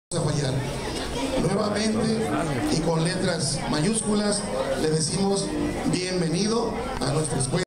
a fallar. Nuevamente y con letras mayúsculas le decimos bienvenido a nuestra escuela.